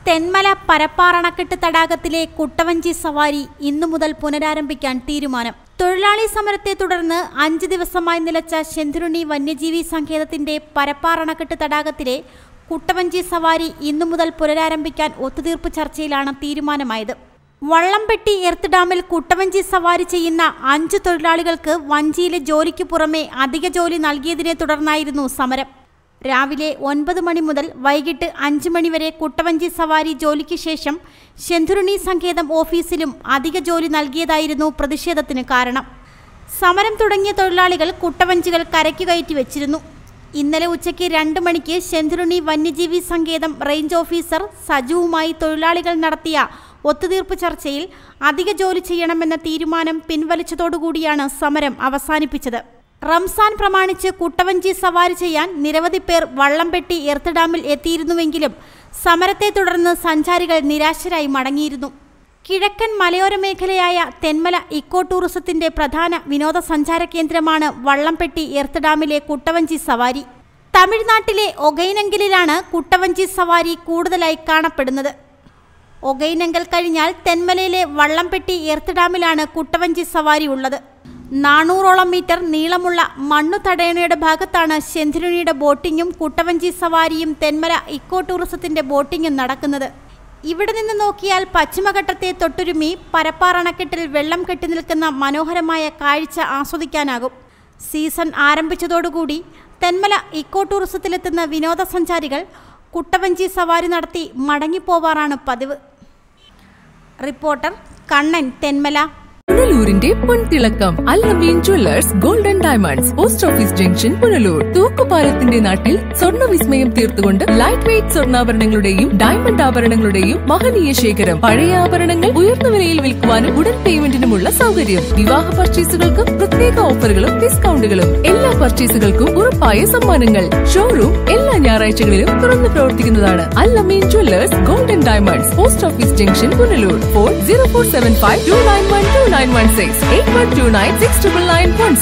തെന്മല പരപ്പാറണക്കെട്ട് തടാകത്തിലെ കുട്ടവഞ്ചി സവാരി ഇന്നു മുതൽ പുനരാരംഭിക്കാൻ തീരുമാനം. തൊഴിലാളി സമരത്തെ തുടർന്ന് 5 ദിവസമായി നിലച്ച ശെന്തുരുണി വന്യജീവി സങ്കേതത്തിന്റെ പരപ്പാറണക്കെട്ട് തടാകത്തിലെ കുട്ടവഞ്ചി സവാരി ഇന്നു മുതൽ പുനരാരംഭിക്കാൻ ഒത്തുതീർപ്പ് ചർച്ചയിലാണ് തീരുമാനമായത്. വള്ളംപെട്ടി എർത്ത് ഡാമിൽ കുട്ടവഞ്ചി സവാരി ചെയ്യുന്ന 5 തൊഴിലാളികൾക്ക് വഞ്ചിയിലെ ജോലിക്ക് പുറമെ അധിക ജോലി നൽകിയതിനെ തുടർന്നായിരുന്നു സമരം. രാവിലെ 9 മണി മുതൽ വൈകിട്ട് 5 മണി വരെ കുട്ടവഞ്ചി സവാരി ജോലിക്ക് ശേഷം ശെന്തുരുണി സങ്കേതം ഓഫീസിലും അധിക ജോലി നൽകിയതായിരുന്നു പ്രതിഷേധത്തിന് കാരണം. സമരം തുടങ്ങിയ തൊഴിലാളികൾ കുട്ടവഞ്ചികൾ കരയ്ക്ക് കയറ്റി വെച്ചിരുന്നു. ഇന്നലെ ഉച്ചയ്ക്ക് 2 മണിക്ക് ശെന്തുരുണി വന്യജീവി സങ്കേതം റേഞ്ച് ഓഫീസർ സജുവുമായി തൊഴിലാളികൾ നടത്തിയ ഒത്തുതീർപ്പ് ചർച്ചയിൽ അധിക ജോലി ചെയ്യണമെന്ന തീരുമാനം പിൻവലിച്ചതോടുകൂടിയാണ് സമരം അവസാനിപ്പിച്ചത്. റംസാൻ പ്രമാണിച്ച് കുട്ടവഞ്ചി സവാരി ചെയ്യാൻ നിരവധി പേർ വള്ളംപെട്ടി എർത്ത് ഡാമിൽ എത്തിയിരുന്നുവെങ്കിലും സമരത്തെ തുടർന്ന് സഞ്ചാരികൾ നിരാശരായി മടങ്ങിയിരുന്നു. കിഴക്കൻ മലയോര മേഖലയായ തെന്മല ഇക്കോ ടൂറിസത്തിന്റെ പ്രധാന വിനോദസഞ്ചാര കേന്ദ്രമാണ് വള്ളംപെട്ടി എർത്ത് ഡാമിലെ കുട്ടവഞ്ചി സവാരി. തമിഴ്നാട്ടിലെ ഒഗൈനങ്കലിലാണ് കുട്ടവഞ്ചി സവാരി കൂടുതലായി കാണപ്പെടുന്നത്. ഒഗൈനങ്കൽ കഴിഞ്ഞാൽ തെന്മലയിലെ വള്ളംപെട്ടി എർത്ത് ഡാമിലാണ് കുട്ടവഞ്ചി സവാരി ഉള്ളത്. 400ഓളം മീറ്റർ നീളമുള്ള മണ്ണു തടയണയുടെ ഭാഗത്താണ് ശെന്തുരുണിയുടെ ബോട്ടിങ്ങും കുട്ടവഞ്ചി സവാരിയും തെന്മല ഇക്കോ ടൂറിസത്തിന്റെ ബോട്ടിങ്ങും നടക്കുന്നത്. ഇവിടെ നിന്ന് നോക്കിയാൽ പശ്ചിമഘട്ടത്തെ തൊട്ടുരുമി പരപ്പാറണക്കെട്ടിൽ വെള്ളം കെട്ടി നിൽക്കുന്ന മനോഹരമായ കാഴ്ച ആസ്വദിക്കാനാകും. സീസൺ ആരംഭിച്ചതോടുകൂടി തെന്മല ഇക്കോ ടൂറിസത്തിലെത്തുന്ന വിനോദസഞ്ചാരികൾ കുട്ടവഞ്ചി സവാരി നടത്തി മടങ്ങിപ്പോവാറാണ് പതിവ്. റിപ്പോർട്ടർ കണ്ണൻ, തെന്മല. പുനലൂരിന്റെ പൊൻതിളക്കം Al-Naveen jewellers golden diamonds, post office junction, Punalur. തൂക്കുപാലത്തിന്റെ നാട്ടിൽ സ്വർണ്ണ വിസ്മയം തീർത്തുകൊണ്ട് ലൈറ്റ് വെയ്റ്റ് സ്വർണ്ണാഭരണങ്ങളുടെയും ഡയമണ്ട് ആഭരണങ്ങളുടെയും മഹനീയ ശേഖരം. പഴയ ആഭരണങ്ങൾ ഉയർന്ന വിലയിൽ വിൽക്കുവാനും ഉടൻ പേയ്മെന്റിനുമുള്ള സൗകര്യം. വിവാഹ പർച്ചേസുകൾക്ക് പ്രത്യേക ഓഫറുകളും ഡിസ്കൗണ്ടുകളും. എല്ലാ പർച്ചേസുകൾക്കും ഉറപ്പായ സമ്മാനങ്ങൾ. ഷോറൂം എല്ലാ ഞായറാഴ്ചകളിലും തുറന്നു പ്രവർത്തിക്കുന്നതാണ്. Al-Naveen jewellers golden diamonds, post office junction, Punalur. Phone 0475 291 2916 8129 699 17.